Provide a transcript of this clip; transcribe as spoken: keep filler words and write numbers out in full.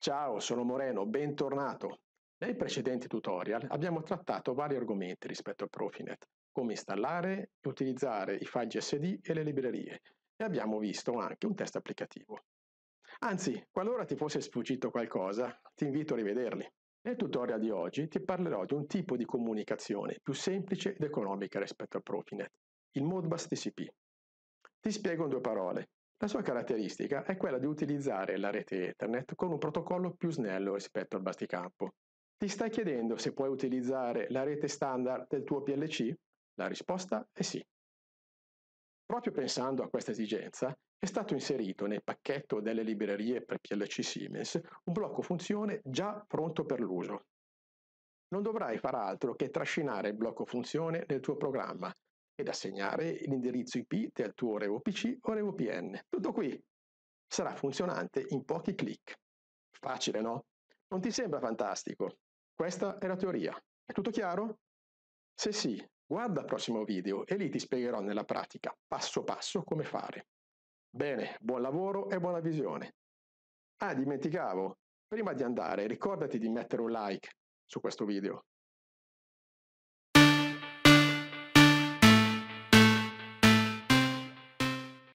Ciao, sono Moreno, bentornato. Nei precedenti tutorial abbiamo trattato vari argomenti rispetto a Profinet, come installare e utilizzare i file G S D e le librerie, e abbiamo visto anche un test applicativo. Anzi, qualora ti fosse sfuggito qualcosa, ti invito a rivederli. Nel tutorial di oggi ti parlerò di un tipo di comunicazione più semplice ed economica rispetto a Profinet, il Modbus T C P. Ti spiego in due parole. La sua caratteristica è quella di utilizzare la rete Ethernet con un protocollo più snello rispetto al batticampo. Ti stai chiedendo se puoi utilizzare la rete standard del tuo P L C? La risposta è sì. Proprio pensando a questa esigenza, è stato inserito nel pacchetto delle librerie per P L C Siemens un blocco funzione già pronto per l'uso. Non dovrai far altro che trascinare il blocco funzione nel tuo programma ed assegnare l'indirizzo I P del tuo RevoPC o RevoPN. Tutto qui. Sarà funzionante in pochi clic. Facile, no? Non ti sembra fantastico? Questa è la teoria. È tutto chiaro? Se sì, guarda il prossimo video e lì ti spiegherò nella pratica, passo passo, come fare. Bene, buon lavoro e buona visione. Ah, dimenticavo, prima di andare ricordati di mettere un like su questo video.